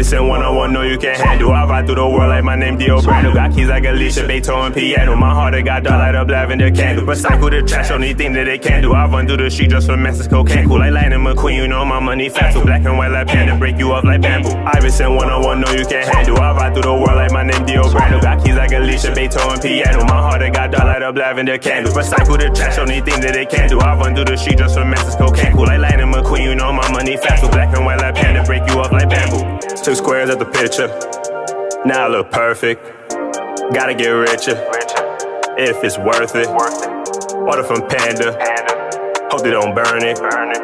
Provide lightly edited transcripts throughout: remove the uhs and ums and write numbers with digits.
Iverson 101, no you can't handle. I ride through the world like my name Dio Brando. Got keys like Alicia, Beethoven, piano. My heart, it got dark, light up lavender candle. Recycle the trash, only thing that they can do. I run through the street just for Mexico, can't cool like Lightning McQueen. You know my money fast, so black and white like panda, break you off like bamboo. Iverson 101, no you can't handle. I ride through the world like my name Dio Brando. Got keys like Alicia, Beethoven, piano. My heart, it got dark, light up lavender candle. Recycle the trash, only thing that they can do. I run through the street just for Mexico, can't cool like Lightning McQueen. You know my money fast, so black and white like panda, break you off like bamboo. 2 squares at the picture, now I look perfect. Gotta get richer, if it's worth it. Order from Panda, hope they don't burn it.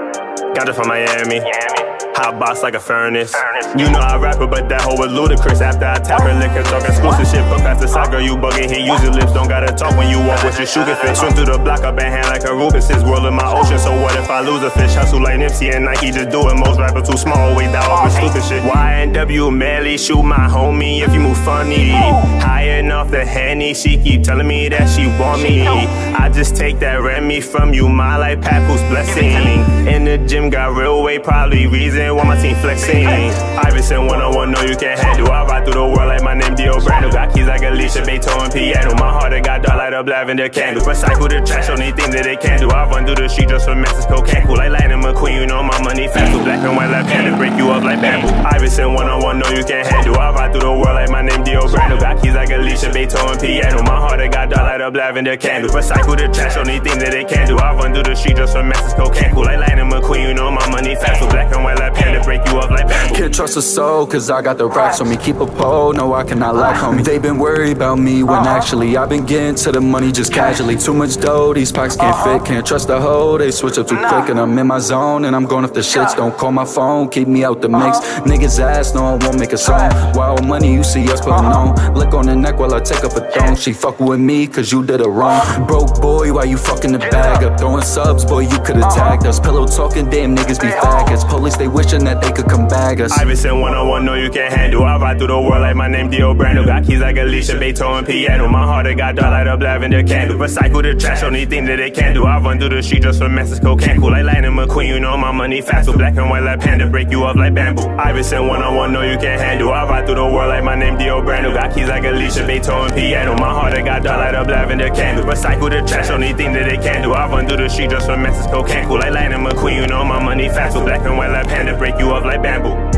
Got it from Miami, hot box like a furnace. You know I rap it, but that hoe was ludicrous. After I tap her liquor, talk exclusive shit. Put past the side, girl, you bugging here. Use your lips, don't gotta talk when you walk with your shoe can fit. Swim through the block, up and hand like a Rubik's. This world in my ocean, so what if I lose a fish? Hustle like Nipsey and Nike, just do it. Most rappers too small, way down off with stupid shit. YNW Melly, shoot my homie if you move funny. High enough the Henny, she keep telling me that she want me. I just take that Remy from you, my life Papoose blessing. In the gym, got real weight, probably reason why my team flexing. Iverson 101, no you can't handle. I ride through the world like my name Dio Brando. Got keys like Alicia, Beethoven, piano. My heart, it got dark, light up lavender candle. Recycle the trash, only thing that they can do. I run through the street just for Mexico, can't cool like Lightning McQueen. You know my money fast, so black and white like panda, break you up like bamboo. Iverson 101, no you can't handle. I ride through the world like my name Dio Brando. Got keys like Alicia, Beethoven, piano. My heart, it got dark, light up lavender candle. Recycle the trash, only thing that they can do. I run through the street just for Mexico, can't cool like Lightning McQueen. You know my money fast, so black and white like panda, break you up like bamboo. Can't trust a soul, cause I got the racks on me. Keep a pole, no I cannot lack, homie. They been worried about me when actually I've been getting to the money just casually. Too much dough, these packs can't fit. Can't trust the hoe, they switch up too quick. And I'm in my zone, and I'm going off the shits. Don't call my phone, keep me out the mix. Niggas ass, no I won't make a song. Wild money, you see us putting on. Lick on the neck while I take up a throne. She fucking with me, cause you did her wrong. Broke boy, why you fucking the bag up? Throwing subs, boy, you could've tagged us. Pillow talking, damn niggas be faggots. Police, they wishing that they could come bag us. Iverson 101, no you can't handle. I ride through the world like my name Dio Brando. Got keys like Alicia, Beethoven, piano. My heart, it got dark, light up lavender candle. Recycle the trash, only thing that they can do. I run through the street just for Mexico, can't cool like Lightning McQueen. You know my money fast, so black and white like panda, break you up like bamboo. Iverson 101, no you can't handle. I ride through the world like my name Dio Brando. Got keys like Alicia, Beethoven, piano. My heart, it got dark, light up lavender candle. Recycle the trash, only thing that they can do. I run through the street just for Mexico, can't cool like Lightning McQueen. You know my money fast, so black and white like panda, break you up like bamboo.